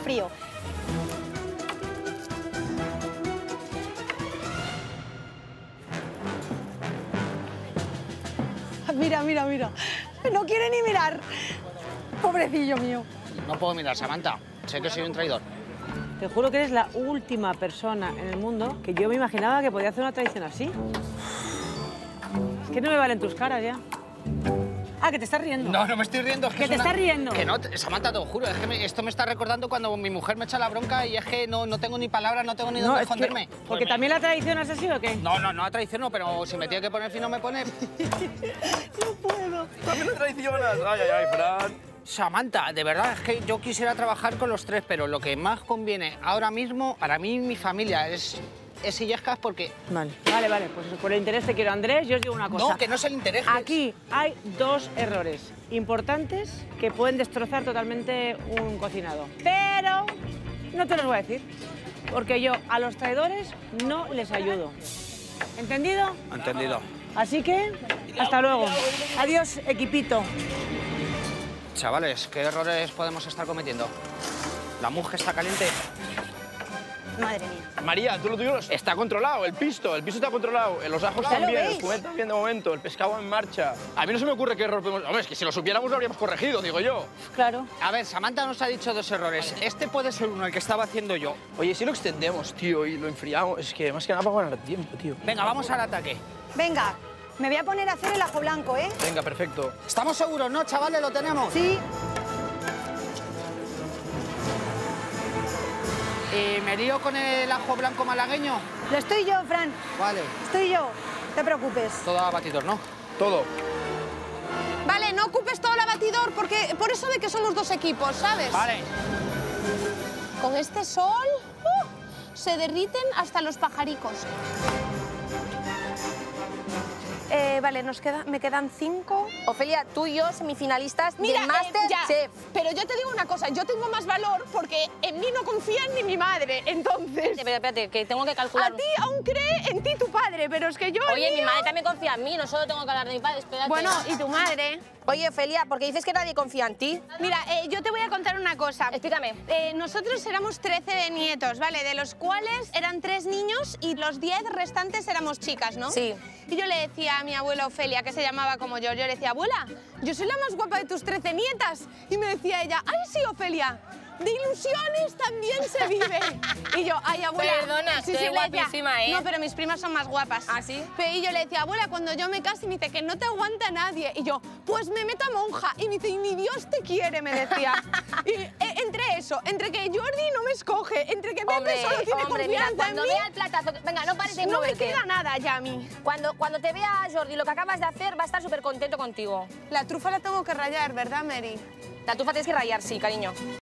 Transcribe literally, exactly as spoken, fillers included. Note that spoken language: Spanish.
frío. Mira, mira, mira. No quiere ni mirar. Pobrecillo mío. No puedo mirar, Samantha. Sé que soy un traidor. Te juro que eres la última persona en el mundo que yo me imaginaba que podía hacer una traición así. Es que no me valen tus caras ya. Ah, que te estás riendo. No, no me estoy riendo. Es que, que es te una... estás riendo. Que no, Samantha, te lo juro. Es que me, esto me está recordando cuando mi mujer me echa la bronca y es que no, no tengo ni palabras, no tengo ni No, dónde es que- esconderme. ¿Porque Pues me- también la traicionas así o qué? No, no, no la traiciono, pero si me tiene que poner fino, me pone... No puedo. También lo traicionas. Ay, ay, ay, Fran. Samantha, de verdad, es que yo quisiera trabajar con los tres, pero lo que más conviene ahora mismo, para mí y mi familia, es, es Illescas porque... Vale, vale, vale. Pues por el interés te quiero, Andrés. Yo os digo una cosa. No, que no es el interés. Aquí hay dos errores importantes que pueden destrozar totalmente un cocinado. Pero no te los voy a decir, porque yo a los traidores no les ayudo. ¿Entendido? Entendido. Así que, hasta luego. Adiós, equipito. Chavales, ¿qué errores podemos estar cometiendo? La muje está caliente. Madre mía. María, tú lo tuyo está controlado, el pisto, el pisto está controlado, los ajos ¿Ya lo también, el veis? fumet también de momento, el pescado en marcha. A mí no se me ocurre qué error podemos... Hombre, es que si lo supiéramos lo habríamos corregido, digo yo. Claro. A ver, Samantha nos ha dicho dos errores. Este puede ser uno, el que estaba haciendo yo. Oye, si lo extendemos, tío, y lo enfriamos, es que más que nada para ganar tiempo, tío. Venga, vamos al ataque. Venga, me voy a poner a hacer el ajo blanco, ¿eh? Venga, perfecto. ¿Estamos seguros, no, chavales? ¿Lo tenemos? Sí. ¿Y me lío con el ajo blanco malagueño? Lo estoy yo, Fran. Vale. Estoy yo. No te preocupes. Todo a batidor, ¿no? Todo. Vale, no ocupes todo el abatidor, porque por eso de que somos dos equipos, ¿sabes? Vale. Con este sol, uh, se derriten hasta los pajaricos. Eh, vale, nos queda, me quedan cinco. Ofelia, tú y yo, semifinalistas Mira, del eh, Masterchef. ya, pero yo te digo una cosa, yo tengo más valor porque en mí no confían ni mi madre, entonces... Espérate, espérate, que tengo que calcular. A ti aún cree en ti tu padre, pero es que yo... el Oye, mi mío- madre también confía en mí, no solo tengo que hablar de mi padre, espérate. Bueno, ¿y tu madre? Oye, Ofelia, ¿por qué dices que nadie confía en ti? Mira, eh, yo te voy a contar una cosa. Explícame. Eh, nosotros éramos trece nietos, ¿vale? De los cuales eran tres niños y los diez restantes éramos chicas, ¿no? Sí. Y yo le decía a mi abuela Ofelia, que se llamaba como yo, yo le decía, abuela, yo soy la más guapa de tus trece nietas. Y me decía ella, ay, sí, Ofelia, de ilusiones también se vive. Y yo, ay, abuela... Perdona, estoy le decía, guapísima, ¿eh? No, pero mis primas son más guapas. ¿Ah, sí? Pe- Y yo le decía, abuela, cuando yo me case, me dice que no te aguanta nadie. Y yo, pues me meto a monja. Y me dice, y ni Dios te quiere, me decía. Y eh, entre eso, entre que Jordi no me escoge, entre que Pepe Hombre, solo tiene hombre, mira, confianza cuando en mí, vea el platazo... Venga, no pares de no me moverte. queda nada ya a mí. Cuando, cuando te vea Jordi lo que acabas de hacer, va a estar súper contento contigo. La trufa la tengo que rayar, ¿verdad, Mary? La tufa tienes que rayar, sí, cariño.